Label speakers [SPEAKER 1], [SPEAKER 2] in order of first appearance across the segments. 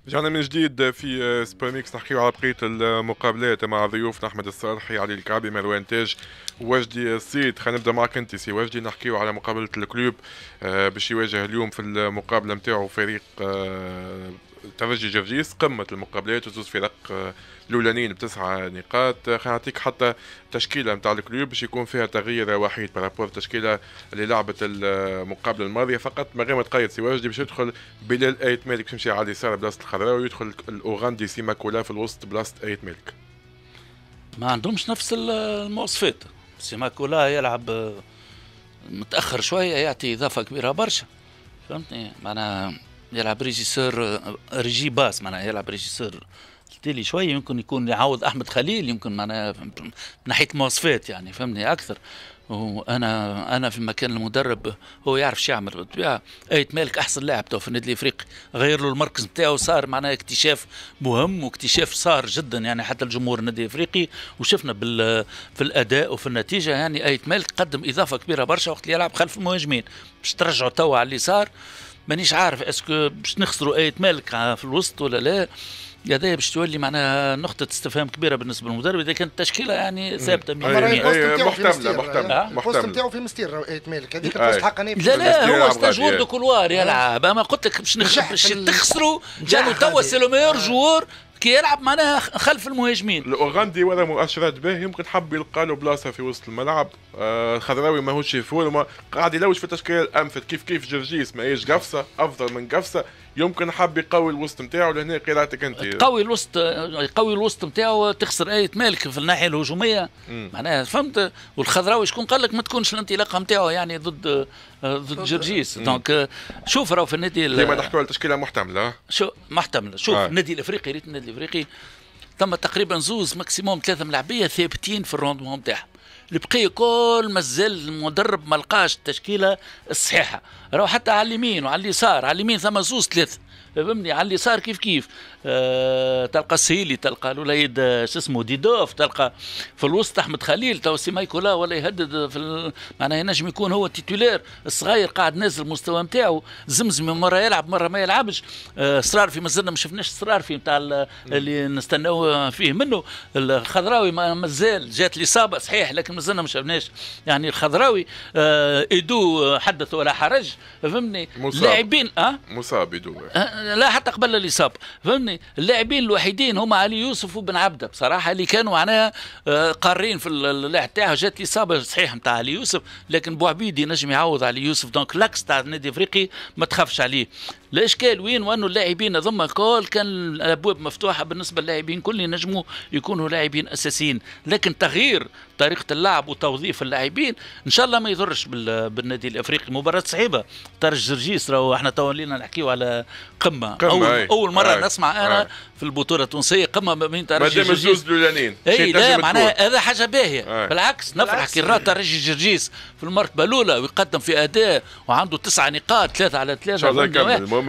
[SPEAKER 1] رجعنا من جديد في سبورميكس نحكيو على بقية المقابلات مع ضيوفنا أحمد الصالحي، علي الكعبي، مروان تاج، وجدي الصيد. خلينا نبدا معك انت سي وجدي، نحكيو على مقابلة الكلوب باش يواجه اليوم في المقابلة نتاعو فريق ترجي جرجيس، قمة المقابلات وزوز فرق الأولانيين بتسعة نقاط. خلينا نعطيك حتى تشكيلة نتاع الكلوب باش يكون فيها تغيير وحيد بارابور التشكيلة اللي لعبت المقابلة الماضية، فقط من غير ما تقيد سي وجدي باش يدخل بلال ايت مالك باش يمشي على اليسار بلاصة الخضراوي، ويدخل الأوغندي سيما كولا في الوسط بلاصة ايت مالك.
[SPEAKER 2] ما عندهمش نفس المواصفات. سيما كولا يلعب متأخر شوية، يعطي إضافة كبيرة برشا، فهمتني؟ معناها يلعب ريجيسور ريجي باس، معناها يلعب ريجيسور تالي شويه، يمكن يكون يعوض احمد خليل، يمكن معناها من ناحيه المواصفات يعني، فهمني اكثر. وانا في مكان المدرب هو يعرف شو يعمل بالطبيعه. ايت مالك احسن لاعب تو في النادي الافريقي، غير له المركز نتاعو، صار معناها اكتشاف مهم، واكتشاف صار جدا يعني حتى الجمهور النادي الافريقي، وشفنا في الاداء وفي النتيجه. يعني ايت مالك قدم اضافه كبيره برشا وقت اللي يلعب خلف المهاجمين. باش ترجعوا توا على اليسار، مانيش عارف اسكو باش نخسروا ايت مالك في الوسط ولا لا. هذا باش تولي معناها نقطة استفهام كبيرة بالنسبة للمدرب إذا كانت التشكيلة يعني ثابتة.
[SPEAKER 1] محتملة.
[SPEAKER 3] البوست نتاعو في مستير ايت مالك، هذيك البوست حقانية.
[SPEAKER 2] لا هو ستاجور دو كولوار يلعب، أما قلت لك باش تخسروا جانو توا سي لو ميور جوور كي يلعب معناها خلف المهاجمين.
[SPEAKER 1] الاوغندي ولا مؤشرات به، يمكن حب يلقى له بلاصه في وسط الملعب. الخضراوي ماهوش فول، قاعد يلوج في التشكيله الامثل كيف جرجيس ما ايش قفصه افضل من قفصه، يمكن حب يقوي الوسط نتاعو. لهنا قراءتك انت
[SPEAKER 2] يقوي الوسط نتاعو، تخسر ايت مالك في الناحيه الهجوميه معناها، فهمت؟ والخضراوي شكون قال لك ما تكونش الانطلاقه نتاعو يعني ضد جرجيس. دونك شوف راهو في النادي
[SPEAKER 1] ديما نحكوا على تشكيله محتمله.
[SPEAKER 2] شوف النادي الافريقي، ريت النادي الافريقي ثم تقريبا زوز ماكسيموم ثلاثه ملاعبيه ثابتين في الروندمون نتاعهم. البقيه كل مازال المدرب ما لقاش التشكيله الصحيحه. راهو حتى على اليمين وعلى اليسار، على اليمين ثم زوز ثلاثه، فهمني؟ على اليسار كيف تلقى السهيلي، تلقى الوليد شو اسمه ديدوف، تلقى في الوسط احمد خليل، تو سيمايكولا ولا يهدد في معناها ينجم يكون هو التيتولير الصغير قاعد نازل المستوى نتاعو. زمزم مره يلعب مره ما يلعبش. صرارفي مازلنا ما شفناش صرارفي نتاع اللي نستناو فيه منه. الخضراوي مازال جات الاصابه صحيح، لكن مازلنا ما شفناش يعني الخضراوي. ايدو حدث ولا حرج، فهمني؟
[SPEAKER 1] لاعبين مصاب ايدو،
[SPEAKER 2] لا حتى قبل الإصابة، فهمني؟ اللاعبين الوحيدين هما علي يوسف وبن عبده بصراحة، اللي كانوا معناها قارين في اللاعب تاعه. جات الإصابة صحيح نتاع علي يوسف، لكن بوعبيدي نجم يعوض علي يوسف. دونك لاكس تاع النادي الافريقي ما تخافش عليه. الاشكال وين؟ وانه اللاعبين هذوما كل كان الابواب مفتوحه بالنسبه للاعبين كل ينجموا يكونوا لاعبين اساسيين، لكن تغيير طريقه اللعب وتوظيف اللاعبين ان شاء الله ما يضرش بالنادي الافريقي. مباراه صعيبه. ترجي جرجيس راهو احنا تو ولينا نحكيو على قمه اول مره نسمع انا في البطوله التونسيه قمه ما بين ترجي
[SPEAKER 1] جرجيس الزوز الاولانيين.
[SPEAKER 2] لا معناها هذا حاجه باهيه، بالعكس نفرح كي نرى ترجي جرجيس في المرتبه الاولى ويقدم في اداء وعنده 9 نقاط 3 على 3.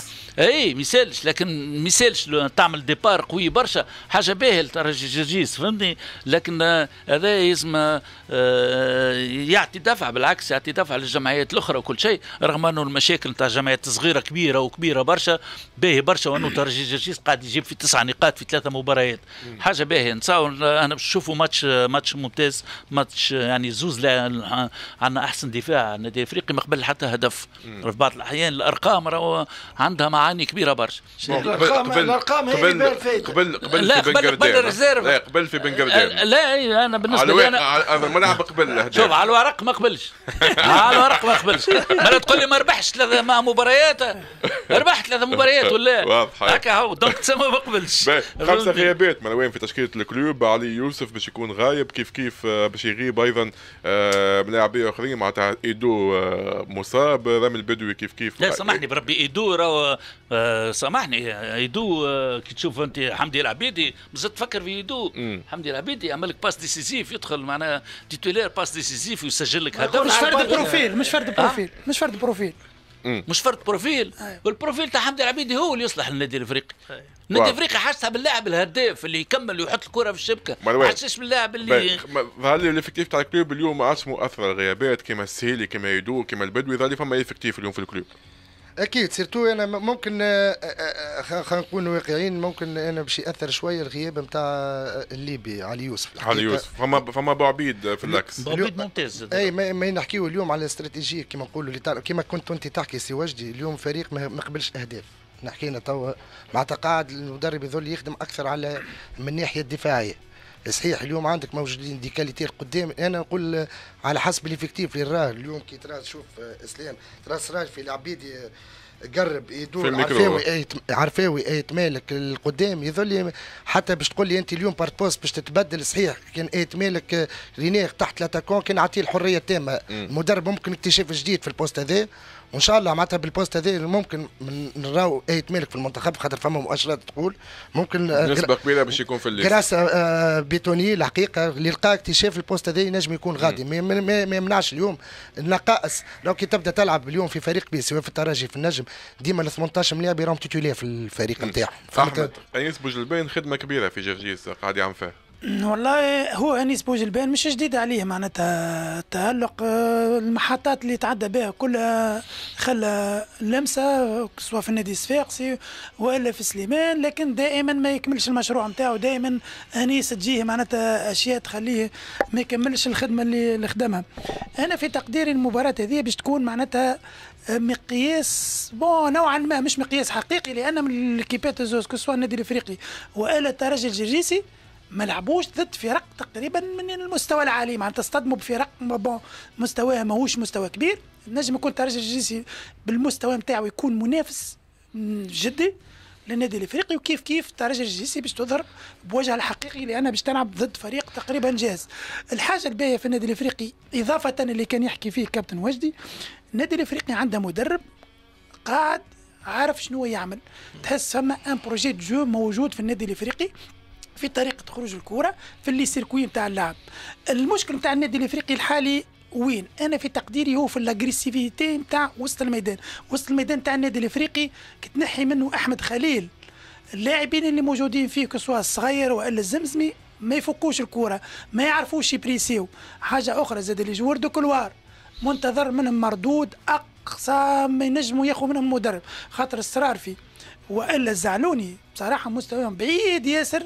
[SPEAKER 2] اي ميسالش، لكن ميسالش تعمل ديبار قوي برشا، حاجه باهيه لترجي جرجيس، فهمتني؟ لكن هذا يلزم يعطي دفع، بالعكس يعطي دفع للجمعيات الاخرى وكل شيء، رغم انه المشاكل نتاع جمعيات صغيره كبيره وكبيره برشا، باهي برشا، وانه ترجي جرجيس قاعد يجيب في 9 نقاط في 3 مباريات، حاجه باهيه. نتصور انا باش نشوفوا ماتش ممتاز، ماتش يعني زوز. عندنا احسن دفاع النادي الافريقي ما قبل حتى هدف. في بعض الاحيان الارقام راهو عندها معاني كبيره برشا.
[SPEAKER 3] الارقام هي
[SPEAKER 2] قبل الريزيرف،
[SPEAKER 1] لا قبل في بنقردان.
[SPEAKER 2] لا انا بالنسبه لي
[SPEAKER 1] انا الملعب قبل
[SPEAKER 2] شوف على الورق ما قبلش. على الورق ما قبلش. ما تقول لي ما ربحش 3 مباريات، ربحت 3 مباريات ولا
[SPEAKER 1] واضح
[SPEAKER 2] هكا هو، دونك تسمى ما قبلش.
[SPEAKER 1] 5 غيابات وين في تشكيله الكلوب. علي يوسف باش يكون غايب، كيف باش يغيب ايضا ملاعبيه اخرين معناتها ايدو مصاب، رامي البدوي كيف.
[SPEAKER 2] لا سامحني بربي ايدو راهو سامحني ايدو كي تشوف انت حمدي العبيدي مازلت تفكر في ايدو. حمدي العبيدي عمل لك باس ديسيزيف، يدخل معناها تيتولير باس ديسيزيف ويسجل لك هدف.
[SPEAKER 4] مش فرد بروفيل،
[SPEAKER 2] مش فرد بروفيل. والبروفيل تاع حمدي العبيدي هو اللي يصلح للنادي الافريقي. النادي الافريقي حاسها باللاعب الهداف اللي يكمل ويحط الكره في الشبكه، ما حاسش باللاعب اللي
[SPEAKER 1] ظهر لي الافكتيف تاع الكلوب اليوم ما عادش مؤثر. الغيابات كيما السهيلي كيما يدو كيما البدوي، ظهر لي فما افكتيف اليوم في الكلوب.
[SPEAKER 3] اكيد سيرتو انا ممكن خلينا نكونوا واقعيين، ممكن انا باش ياثر شويه الغياب نتاع الليبي علي يوسف.
[SPEAKER 1] علي يوسف فما بوعبيد في اللاكس،
[SPEAKER 2] بوعبيد ممتاز.
[SPEAKER 3] اي ما نحكيو اليوم على استراتيجيه كما نقولوا كما كنت انت تحكي سي وجدي. اليوم فريق ما قبلش اهداف، نحكينا توا مع تقاعد المدرب يظل يخدم اكثر على من الناحيه الدفاعيه. صحيح اليوم عندك موجودين دي كاليتي القدام، انا نقول على حسب الافكتيف اللي راه اليوم كي ترى تشوف اسلام ترى سراج في العبيدي قرب يدور عرفاوي ايت مالك القدام يظل حتى باش تقول لي انت اليوم بارت بوست باش تتبدل. صحيح كان ايت مالك رينير تحت لاتاكون كان عطيه الحريه التامه. المدرب ممكن اكتشاف جديد في البوست هذا، وان شاء الله معناتها بالبوست هذا ممكن نراو ايت مالك في المنتخب، خاطر فما مؤشرات تقول ممكن
[SPEAKER 1] نسبه كبيره باش يكون في الليست.
[SPEAKER 3] كراس بيتوني الحقيقه اللي لقى اكتشاف البوست هذا ينجم يكون غادي. ما يمنعش اليوم النقائص. لو كي تبدا تلعب اليوم في فريق بي سواء في الترجي في النجم ديما ال 18 لاعب يراهم تيتولير في الفريق نتاعهم.
[SPEAKER 1] احمد انيس بوجلبان خدمه كبيره في جرجيس قاعد يعمل فيها.
[SPEAKER 4] والله هو انيس بوجلبان مش جديد عليه، معناتها تألق المحطات اللي تعدى بها كلها خلى لمسه سواء في النادي الصفاقسي والا في سليمان، لكن دائما ما يكملش المشروع نتاعو. دائما انيس تجيه معناتها اشياء تخليه ما يكملش الخدمه اللي خدمها. انا في تقديري المباراه هذه باش تكون معناتها مقياس نوعا ما، مش مقياس حقيقي، لان من الكيبات الزوز كسوا النادي الافريقي والا الترجي الجرجيسي ما لعبوش ضد فرق تقريبا من المستوى العالي، معناتها اصطدموا بفرق مستواها ماهوش مستوى كبير. نجم يكون الترجي الجرجيسي بالمستوى نتاعو يكون منافس جدي للنادي الافريقي، وكيف كيف الترجي الجرجيسي باش تظهر بوجهها الحقيقي لانها باش تلعب ضد فريق تقريبا جاهز. الحاجه الباهيه في النادي الافريقي اضافه اللي كان يحكي فيه كابتن وجدي، النادي الافريقي عنده مدرب قاعد عارف شنو يعمل. تحس فما ان بروجي دو جو موجود في النادي الافريقي في طريقه خروج الكره في اللي سيركوي نتاع اللعب. المشكل نتاع النادي الافريقي الحالي وين؟ انا في تقديري هو في الاغريسيفيتي نتاع وسط الميدان. وسط الميدان نتاع النادي الافريقي كتنحي منه احمد خليل، اللاعبين اللي موجودين فيه كسوا الصغير والا الزمزمي ما يفكوش الكره، ما يعرفوش يبريسيو. حاجه اخرى زاد اللي جوار دو كلوار منتظر منهم مردود اقصى ما ينجموا ياخذوا منهم المدرب، خاطر الصرار فيه والا الزعلوني بصراحه مستواهم بعيد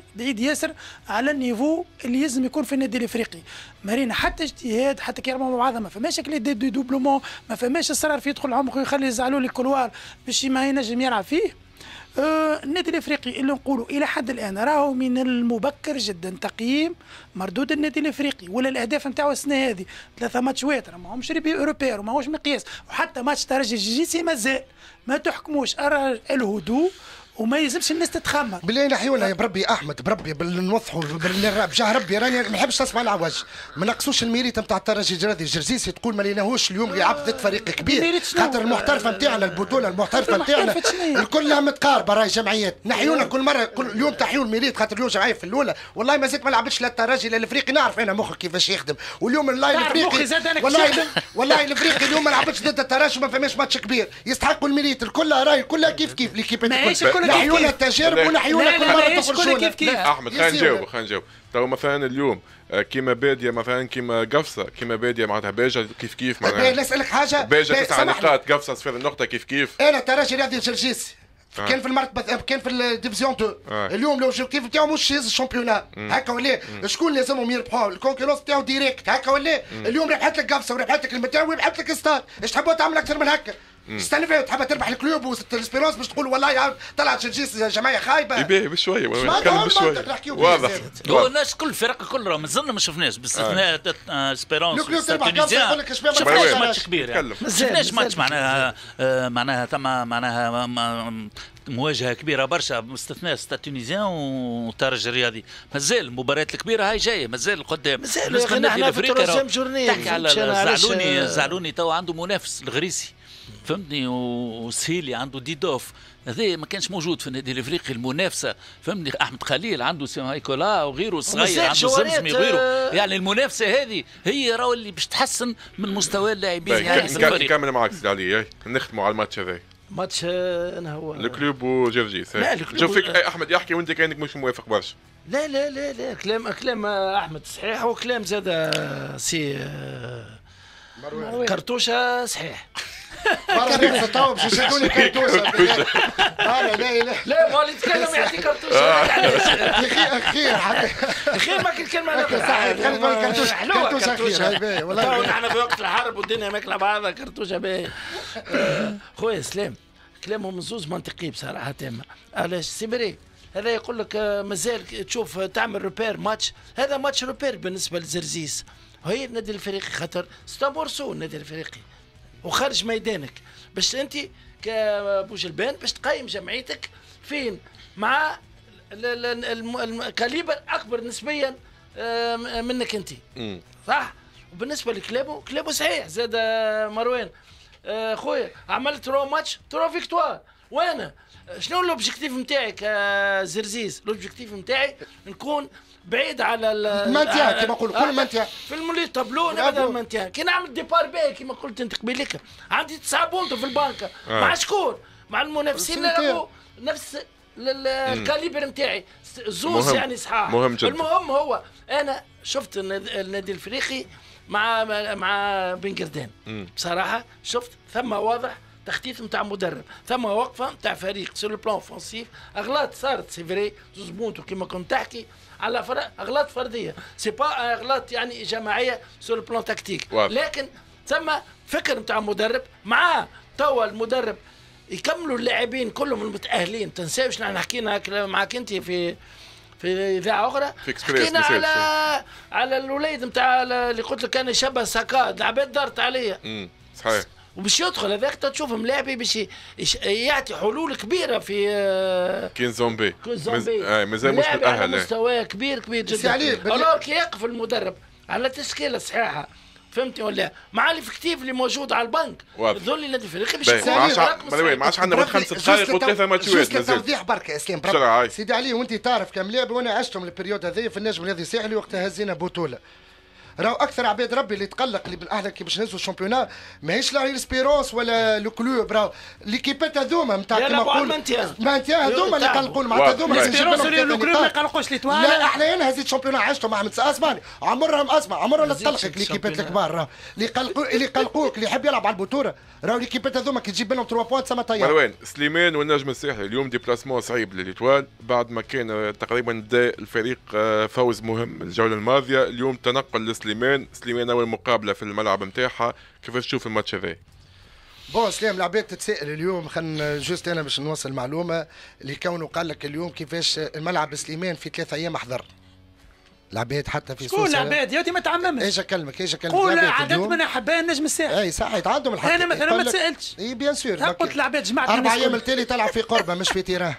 [SPEAKER 4] ياسر على النيفو اللي لازم يكون في النادي الافريقي. مارينا حتى اجتهاد حتى كي يرموا مع بعضهم ما فماش كلي دي دوبلومون، ما فماش الصرار في يدخل عمق ويخلي الزعلوني الكلوار باش ما ينجم يلعب فيه. النادي الافريقي اللي نقولوا الى حد الان راهو من المبكر جدا تقييم مردود النادي الافريقي ولا الاهداف نتاعو السنه هذه. 3 ماتشات ماهمش ربي اوروبير وماهوش مقياس، وحتى ماتش ترجي الجيسي مازال ما تحكموش الهدوء وما يلزمش الناس تتخمر.
[SPEAKER 3] بالله نحيونا بربي احمد بربي نوضحوا بجاه ربي راني ما نحبش نسمع العوج. ما نقصوش الميريت نتاع الترجي الجرجيسي تقول ما ليناهوش اليوم يلعب ضد فريق كبير، خاطر المحترفه نتاعنا البطوله المحترفه نتاعنا الكلها متقاربه راهي جمعيات. نحيونا كل مره كل يوم تحيوا الميريت، خاطر اليوم جمعيه في الاولى والله ما زلت ما لعبتش لا الترجي لا الافريقي. نعرف انا مخك كيفاش يخدم، واليوم والله الافريقي والله الافريقي اليوم ما لعبتش ضد الترجي وما فماش ماتش كبير يستحقوا الميريت الكلها راهي كلها كيف كيف ليكيبات الكل. نحيونا التجارب ونحيونا كل مره تخرجونا
[SPEAKER 4] كيف كيف.
[SPEAKER 1] احمد خلينا نجاوب تو مثلا اليوم كيما باديه مثلا كيما قفصه كيما باديه معناتها باجه كيف معناتها.
[SPEAKER 3] نسالك حاجه
[SPEAKER 1] باجه 9 نقاط قفصه صفر النقطه كيف
[SPEAKER 3] انا ترجي رياضي الجرجيسي كان في المرتبه كان في الديفيزيون 2 اليوم لو الجوبتيف نتاعو مش يهز الشامبيونا هكا ولا شكون لازمهم يربحوا الكونكورونس نتاعو ديريكت هكا ولا اليوم ربحت لك قفصه وربحت لك المتاع وربحت لك ستار. ايش تحبوا تعمل اكثر من هكا؟ استنى تحب تربح الكلوب والاسبيرونس باش تقول والله طلعت جرجيس جماعيه خايبه.
[SPEAKER 1] يبيه بشويه نتكلم بشويه واضح.
[SPEAKER 2] هو الناس كل الفرق كلها مازلنا ما شفناش باستثناء اسبيرونس
[SPEAKER 3] تونيزيان
[SPEAKER 2] ما شفناش ماتش كبير، ما شفناش ماتش معناها ثم معناها مواجهه كبيره برشا باستثناء تونيزيان وترجي الرياضي. مازال المباريات الكبيره هاي جايه مازال قدام. بالنسبه للنادي الافريقي تحكي على الزعلوني تو عنده منافس الغريسي فهمتني، وسهيلي عنده ديدوف هذا ما كانش موجود في النادي الافريقي المنافسه فهمتني. احمد خليل عنده سيمايكولا وغيره الصغير عنده زمزمي وغيره، يعني المنافسه هذه هي راهو اللي باش تحسن من مستوى اللاعبين. يعني
[SPEAKER 1] كامل معك سيدي علي نختموا على الماتش هذا.
[SPEAKER 4] ماتش انا هو
[SPEAKER 1] الكلوب وجرجيس. شوف فيك احمد يحكي وانت كانك مش موافق برشا.
[SPEAKER 4] لا لا لا لا كلام احمد صحيح وكلام زاد سي كرتوشه صحيح.
[SPEAKER 3] برا تو باش يشدوني كرتوشه. لا لا
[SPEAKER 5] لا ما اللي يتكلم يعطي كرتوشه. خير ما الكلمه
[SPEAKER 3] صحيح.
[SPEAKER 5] حلوه
[SPEAKER 3] كرتوشه
[SPEAKER 5] والله. نحن في وقت الحرب والدنيا ماكله بعضها كرتوشه باهي. خويا سلام كلامهم زوز منطقي بصراحه تامه. علاش سيمري هذا يقول لك مازال تشوف تعمل روبير ماتش، هذا ماتش روبير بالنسبه لزرزيس. هي النادي الافريقي خاطر ستامورسو النادي الافريقي وخارج ميدانك باش انت كبوجلبان باش تقيم جمعيتك فين مع الكاليبر اكبر نسبيا منك انت. صح. وبالنسبه لكلابو صحيح زاد مروان خويا عملت 3 ماتش 3 فيكتوار. وانا شنو الاوبجيكتيف نتاعي كزرزيز؟ الاوبجيكتيف نتاعي نكون بعيد على
[SPEAKER 3] المانتيان كما نقولوا كل مانتيان
[SPEAKER 5] في المولي طابلو نبدا المانتيان. كي نعمل ديبار باهي كما قلت انت قبيلك عندي 9 بونتو في البنكه مع شكون؟ مع المنافسين نلعبوا نفس الكاليبر نتاعي زوز يعني صحاح.
[SPEAKER 1] مهم جدا.
[SPEAKER 5] المهم هو انا شفت النادي الافريقي مع بن قردان بصراحه شفت ثم واضح تخطيط نتاع مدرب، ثم وقفه نتاع فريق سور لو بلان اوفونسيف. اغلاط صارت سي فري زوز بونتو كما كنت تحكي على اغلاط فرديه سي با اغلاط يعني جماعيه سور لو بلان تكتيك، لكن ثم فكر نتاع مدرب مع توا المدرب يكملوا اللاعبين كلهم المتاهلين. تنساوش نحن حكينا معك انت في اذاعه اخرى حكينا على الوليد نتاع اللي قلت لك انا شبه ساكا العباد دارت عليا.
[SPEAKER 1] صحيح.
[SPEAKER 5] وباش يدخل هذاك تشوف ملاعبي باش يعطي حلول كبيره في
[SPEAKER 1] كينزومبي
[SPEAKER 5] مازال مش متاهل مستوى كبير جدا. الوغ كي يقف المدرب على تشكيله صحيحه فهمتي ولا مع الافكتيف اللي موجود على البنك يظل النادي الافريقي باش
[SPEAKER 1] يكون ما عادش عندنا 5 دقائق و3 ماتشات.
[SPEAKER 3] توضيح برك اسلام سيدي علي وانت تعرف كملاعب وانا عشتهم البريود هذايا في النجم الرياضي الساحلي وقتها هزينا بطوله. راهو اكثر عباد ربي اللي تقلق اللي احنا كي باش نهزوا الشامبيونات ماهيش لا سبيرونس ولا لو كلوب. راهو ليكيبات هذوما نتاع كيما نقول مانتيان هذوما اللي يقلقون معناتها هذوما
[SPEAKER 4] سبيرونس ولا لو كلوب ما يقلقوش لي توال.
[SPEAKER 3] لا احنا انا هزيت الشامبيونات عشتهم مع اسمعني عمرهم تقلقك ليكيبات الكبار. راهو اللي يقلقوك اللي يحب يلعب على البطوله راهو ليكيبات هذوما كي تجيب لهم 3 بوانت سما طيار.
[SPEAKER 1] مروان سليمان والنجم الساحلي اليوم ديبلاسمون صعيب لليتوال بعد ما كان تقريبا دا الفريق فوز مهم الجوله الماضيه. اليوم تنقل لسليمان اول مقابله في الملعب نتاعها. كيفاش تشوف الماتش هذا؟
[SPEAKER 3] بون سلام العباد تتسائل اليوم خلينا جوست انا باش نوصل معلومه اللي كونه قال لك اليوم كيفاش الملعب سليمان في 3 ايام احضر العباد حتى في
[SPEAKER 4] شكون العباد يا ما تعممش.
[SPEAKER 3] ايش اكلمك
[SPEAKER 4] قول عدد من احباء النجم الساحلي.
[SPEAKER 3] اي صحيح عندهم الحق.
[SPEAKER 4] انا مثلا ما تسالتش.
[SPEAKER 3] اي بيان سور
[SPEAKER 4] قلت العباد جمعت
[SPEAKER 3] 4 ايام التالي تلعب في قربه مش في تيران.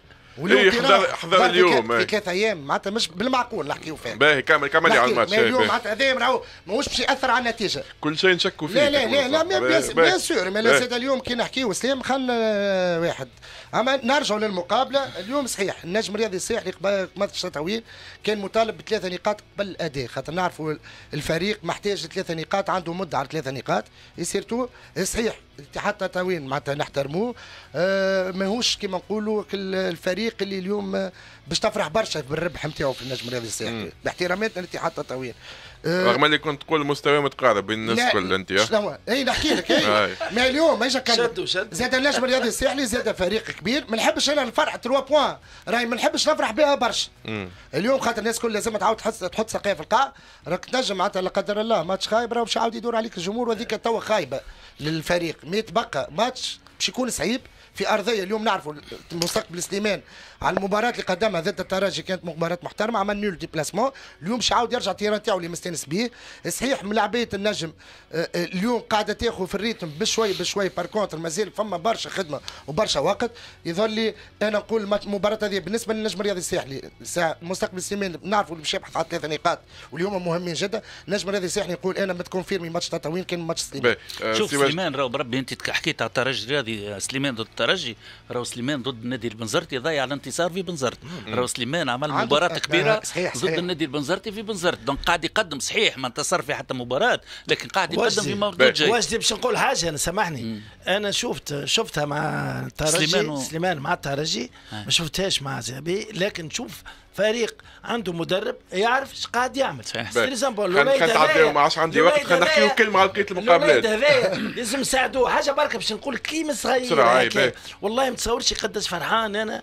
[SPEAKER 1] حضر اليوم
[SPEAKER 3] في 3 ايام معناتها مش بالمعقول نحكيو فيه.
[SPEAKER 1] باهي كمل على الماتش.
[SPEAKER 3] اليوم معناتها هذا راهو ماهوش باش ياثر على النتيجه.
[SPEAKER 1] كل شيء نشكوا فيه.
[SPEAKER 3] لا بيان سور مي زاد اليوم كي نحكيو سلام خلنا واحد. اما نرجعوا للمقابله اليوم صحيح النجم الرياضي الساحلي قبل ماتش طويل كان مطالب ب3 نقاط قبل الاداء خاطر نعرفوا الفريق محتاج ل3 نقاط عنده مده على 3 نقاط سيرتو صحيح الاتحاد تطاوين معناتها نحترموه ماهوش كيما نقولوا الفريق اللي اليوم باش تفرح برشا بالربح نتاعو في النجم الرياضي الساحلي باحتراماتنا للاتحاد تطاوين.
[SPEAKER 1] رغم اللي كنت تقول مستوى متقارب بين الناس الكل انت
[SPEAKER 3] شنو اي نحكي لك ما اليوم ايش زاد النجم الرياضي الساحلي زاد فريق كبير ما نحبش انا الفرح 3 بوان راهي ما نحبش نفرح بها برشا. اليوم خاطر الناس كل لازم تعاود تحط ساقيه في القاع راك تنجم معناتها لا قدر الله ماتش خايب راه باش يعاود يدور عليك الجمهور وهذيك توا خايبه للفريق. ما يتبقى ماتش باش يكون صعيب في ارضيه. اليوم نعرفوا مستقبل سليمان على المباراه اللي قدمها ضد الترجي كانت مباراه محترمه عمل نول ديبلاسمون. اليوم باش يعاود يرجع التيران تاعو اللي مستانس به صحيح من لعبيه النجم اليوم قاعده تاخذ في الريتم بشوي بار كونتر مازال فما برشا خدمه وبرشا وقت. يظل لي انا نقول المباراه هذه بالنسبه للنجم الرياضي الساحلي مستقبل سليمان نعرفوا اللي باش يبحث على 3 نقاط واليوم مهمين جدا. النجم الرياضي الساحلي يقول انا متكونفيرمي ماتش تطاوين كان ماتش سليمان.
[SPEAKER 2] شوف سليمان راهو بربي انت حكيت على الترجي الرياضي سليمان ضد الترجي راهو سليمان ضد النادي البنزرتي ضيع الانتصار في بنزرت. راهو سليمان عمل مباراة كبيرة ضد النادي البنزرتي في بنزرت دونك قاعد يقدم صحيح ما انتصر في حتى مباراة لكن قاعد يقدم في مردود جيد.
[SPEAKER 5] واجدي باش نقول حاجة أنا سامحني أنا شفتها مع الترجي سليمان مع الترجي ما شفتهاش مع زابي لكن نشوف فريق عنده مدرب يعرف ايش قاعد يعمل.
[SPEAKER 1] خلينا نتعداو، ما عادش عندي وقت، خلينا نحكيو كلمه على بقيه المقابلات.
[SPEAKER 5] هذايا لازم نساعدوه حاجه بركه باش نقول كلمه صغيره. والله ما تصورش قداش فرحان انا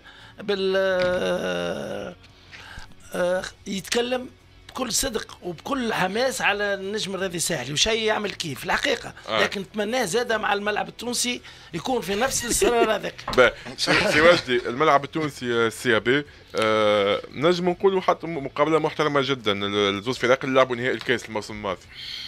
[SPEAKER 5] بال يتكلم بكل صدق وبكل حماس على النجم الرياضي الساحلي وشيء يعمل كيف الحقيقه. لكن نتمناه زاده مع الملعب التونسي يكون في نفس الاصرار هذاك.
[SPEAKER 1] سي وجدي، الملعب التونسي السي بي نجم نقولوا حتى مقابله محترمه جدا، الزوز فرق اللي لعبوا نهائي الكاس الموسم الماضي.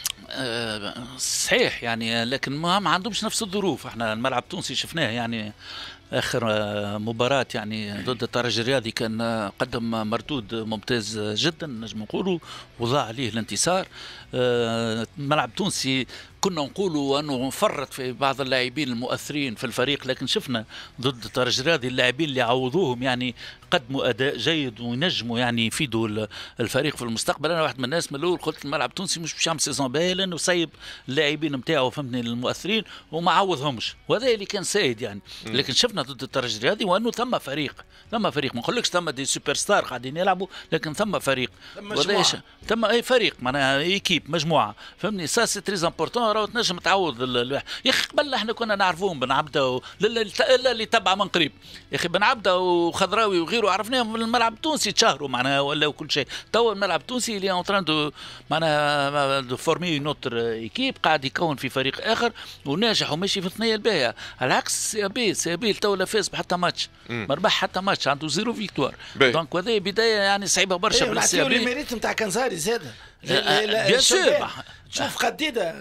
[SPEAKER 2] صحيح يعني، لكن ما عندهمش نفس الظروف. احنا الملعب التونسي شفناه يعني اخر مباراة يعني ضد الترجي الرياضي كان قدم مردود ممتاز جدا نجم نقولوا، وضاع عليه الانتصار. الملعب التونسي كنا نقولوا انه فرط في بعض اللاعبين المؤثرين في الفريق، لكن شفنا ضد الترجي الرياضي اللاعبين اللي عوضوهم يعني قدموا اداء جيد وينجموا يعني يفيدوا الفريق في المستقبل. انا واحد من الناس من الاول قلت الملعب التونسي مش باش يعمل سيزون باهي لانه سايب اللاعبين نتاعو فهمني المؤثرين وما عوضهمش، وهذا اللي كان سايد يعني. لكن شفنا ضد الترجي الرياضي وانه ثم فريق ما نقولكش ثم دي سوبر ستار قاعدين يلعبوا، لكن ثم فريق، ثم اي فريق معناها ايكيب مجموعه فهمني. سا سي تري امبورتون، راهو تنجم تعوض يا اخي. قبل احنا كنا نعرفوهم بن عبده الا اللي تبع من قريب يا اخي، بن عبده وخضراوي وغيره عرفناهم في الملعب التونسي تشهروا معناها ولا كل شيء. تو الملعب التونسي اللي اون دو معناها دو فورمي نوتر ايكيب قاعد يكون في فريق اخر وناجح وماشي في الثنيه الباهيه، على عكس سي بي تو لا فاز بحتى ماتش، ما ربح حتى ماتش، عنده 0 فيكتوار. دونك هذه بدايه يعني صعيبه برشا بالسي بي.
[SPEAKER 5] الميريت نتاع كنزاري زاد
[SPEAKER 2] بيان سور.
[SPEAKER 5] شوف قديده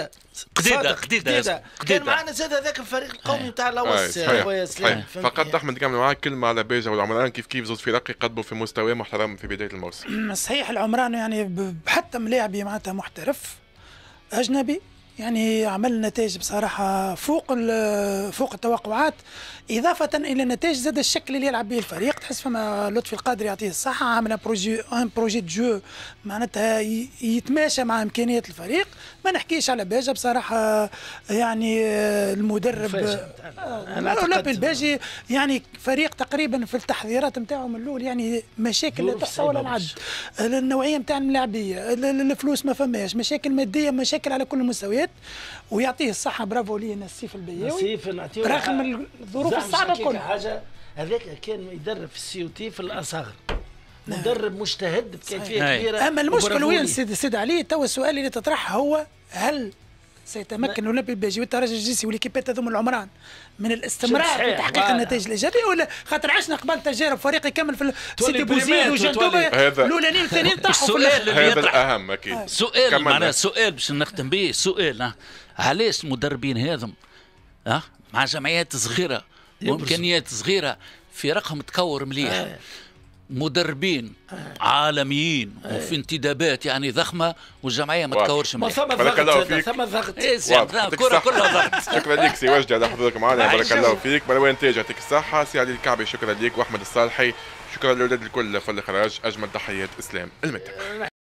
[SPEAKER 2] كان
[SPEAKER 5] معنا زاد هذاك الفريق القومي نتاع الاوس.
[SPEAKER 1] فقط احمد نكمل معاك كلمه على بيجا والعمران، كيف زوز فرق يقدموا في مستوى محترم في بدايه الموسم.
[SPEAKER 4] صحيح العمران يعني حتى ملاعبي معناتها محترف اجنبي يعني عمل نتائج بصراحة فوق التوقعات، إضافة إلى النتائج زاد الشكل اللي يلعب به الفريق. تحس فما لطفي القادري يعطيه الصحة، عامل ان بروجي دو جو معناتها يتماشى مع إمكانيات الفريق. ما نحكيش على باجا بصراحة يعني المدرب لابي الباجي يعني فريق تقريبا في التحضيرات نتاعو من الأول يعني مشاكل لا تحصى ولا العد. النوعية نتاع الملاعبية، الفلوس ما فماش، مشاكل مادية، مشاكل على كل المستويات. ويعطيه الصحة برافو ليه نسيف البياوي رغم الظروف الصعبة كلها.
[SPEAKER 5] حاجة هذاك كان يدرب في السي او تي في الأصاغر، مدرب مجتهد بكيفية كبيرة.
[SPEAKER 4] أما المشكل وين سيد علي تو السؤال اللي تطرح هو هل سيتمكن اولمبي الباجي والترجي الجنسي والكيبات هذوما العمران من الاستمرار في تحقيق النتائج الايجابيه، ولا خاطر عشنا قبل تجارب فريق يكمل في سيتي بوزيد وجندوبه الاولانيين والثانيين طاحوا في
[SPEAKER 1] الاخر. هذا الاهم اكيد.
[SPEAKER 2] سؤال معناها سؤال باش نختم به، سؤال علاش المدربين هذم مع جمعيات صغيره وامكانيات صغيره في رقم تكور مليح، مدربين عالميين وفي انتدابات يعني ضخمه والجمعيه ما تكورش مليح.
[SPEAKER 5] ثم ضغط
[SPEAKER 2] كره كلها ضغط.
[SPEAKER 1] شكرا لك سي وجدي على حضورك معنا، بارك الله فيك. مروان تاج يعطيك الصحه، سي علي الكعبي شكرا لك، واحمد الصالحي شكرا للاولاد الكل في الاخراج. اجمل تحيات اسلام المتك.